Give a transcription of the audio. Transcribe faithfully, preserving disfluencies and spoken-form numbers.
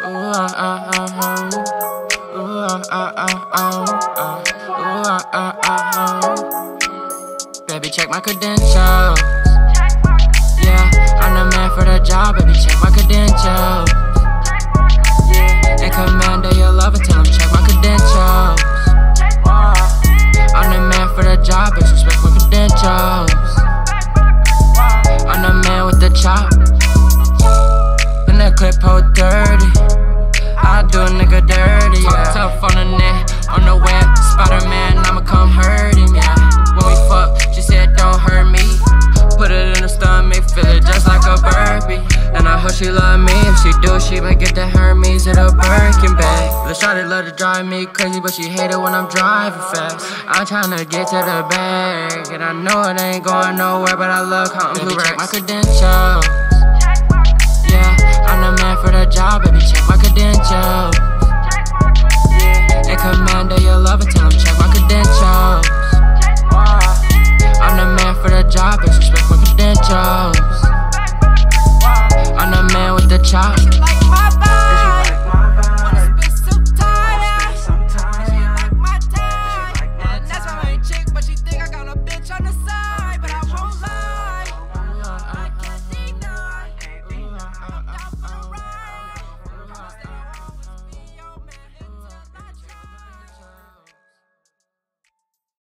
Baby, check my credentials. Yeah, I'm the man for the job. Baby, check my credentials. And command of your lover, tell him check my credentials. I'm the man for the job. Bitch, respect my credentials. I'm the man with the chop. And that clip hold dirty. I do a nigga dirty, yeah. Tough on the net, on the web, Spider-Man, I'ma come hurt him, yeah. When we fuck, she said don't hurt me. Put it in her stomach, feel it just like a burpee. And I hope she love me, if she do, she might get the Hermes in a Birkin bag. The shawty love to drive me crazy, but she hate it when I'm driving fast. I'm tryna get to the bag, and I know it ain't going nowhere, but I love counting blue racks. Check my credentials. Yeah, I'm the man for the job, baby, check my credentials. And command of your lover, tell him check my credentials. I'm the man for the job, bitch, respect my credentials. I'm the man with the chop.